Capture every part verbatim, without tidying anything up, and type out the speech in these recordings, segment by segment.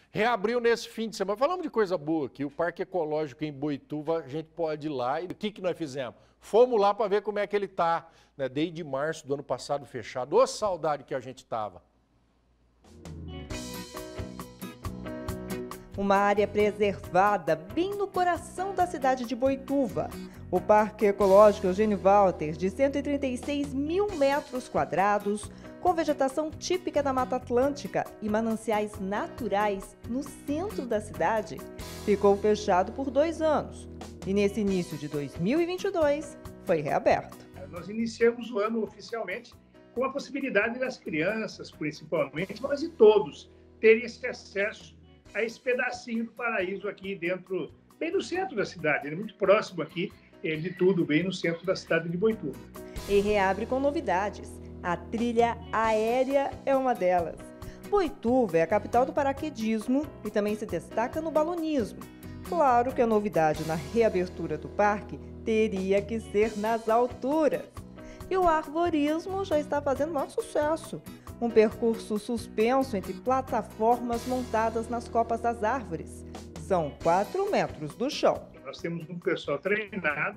Reabriu nesse fim de semana. Falamos de coisa boa aqui. O Parque Ecológico em Boituva, a gente pode ir lá. E o que, que nós fizemos? Fomos lá para ver como é que ele está, né? Desde março do ano passado fechado. Ô, saudade que a gente estava. Uma área preservada bem no coração da cidade de Boituva. O Parque Ecológico Eugênio Walter, de cento e trinta e seis mil metros quadrados, com vegetação típica da Mata Atlântica e mananciais naturais no centro da cidade, ficou fechado por dois anos. E nesse início de dois mil e vinte e dois, foi reaberto. Nós iniciamos o ano oficialmente com a possibilidade das crianças, principalmente, mas de todos, terem esse acesso a esse pedacinho do paraíso aqui dentro, bem no centro da cidade, ele é muito próximo aqui de tudo, bem no centro da cidade de Boituva. E reabre com novidades. A trilha aérea é uma delas. Boituva é a capital do paraquedismo e também se destaca no balonismo. Claro que a novidade na reabertura do parque teria que ser nas alturas. E o arvorismo já está fazendo maior sucesso. Um percurso suspenso entre plataformas montadas nas copas das árvores. São quatro metros do chão. Nós temos um pessoal treinado,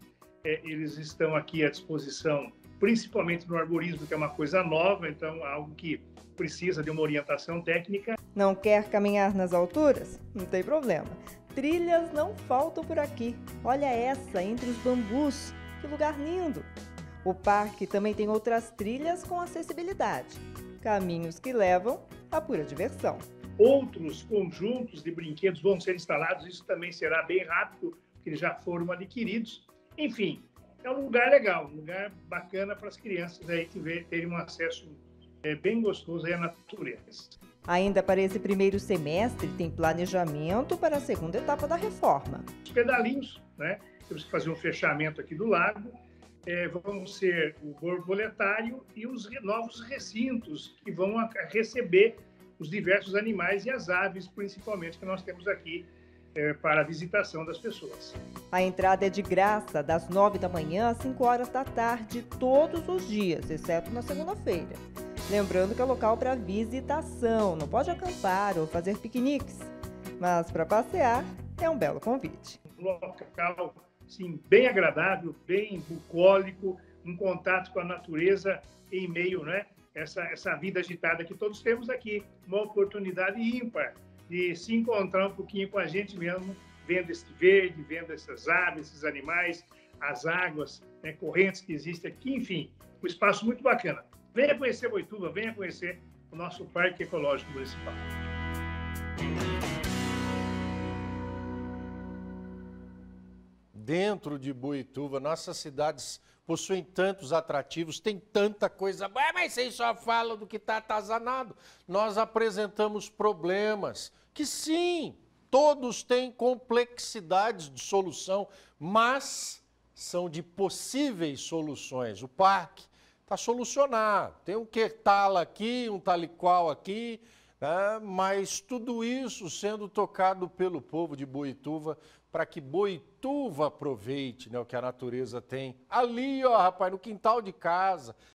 é, eles estão aqui à disposição, principalmente no arborismo, que é uma coisa nova, então algo que precisa de uma orientação técnica. Não quer caminhar nas alturas? Não tem problema. Trilhas não faltam por aqui. Olha essa, entre os bambus. Que lugar lindo! O parque também tem outras trilhas com acessibilidade. Caminhos que levam à pura diversão. Outros conjuntos de brinquedos vão ser instalados, isso também será bem rápido, porque eles já foram adquiridos. Enfim, é um lugar legal, um lugar bacana para as crianças aí terem um acesso é, bem gostoso aí à natureza. Ainda para esse primeiro semestre, tem planejamento para a segunda etapa da reforma. Os pedalinhos, né? Temos que fazer um fechamento aqui do lago, é, vão ser o borboletário e os novos recintos que vão receber os diversos animais e as aves, principalmente, que nós temos aqui é, para a visitação das pessoas. A entrada é de graça, das nove da manhã às cinco horas da tarde, todos os dias, exceto na segunda-feira. Lembrando que é local para visitação, não pode acampar ou fazer piqueniques. Mas para passear, é um belo convite. Um local sim, bem agradável, bem bucólico, um contato com a natureza em meio, né? Essa, essa vida agitada que todos temos aqui, uma oportunidade ímpar de se encontrar um pouquinho com a gente mesmo, vendo esse verde, vendo essas aves, esses animais, as águas, né, correntes que existem aqui, enfim, um espaço muito bacana. Venha conhecer Boituva, venha conhecer o nosso Parque Ecológico Municipal. Dentro de Boituva, nossas cidades possuem tantos atrativos, tem tanta coisa, mas vocês só falam do que está atazanado. Nós apresentamos problemas, que sim, todos têm complexidades de solução, mas são de possíveis soluções. O parque está solucionado, tem um quertala aqui, um tal e qual aqui, né? Mas tudo isso sendo tocado pelo povo de Boituva, para que Boituva aproveite, né, o que a natureza tem. Ali, ó, rapaz, no quintal de casa,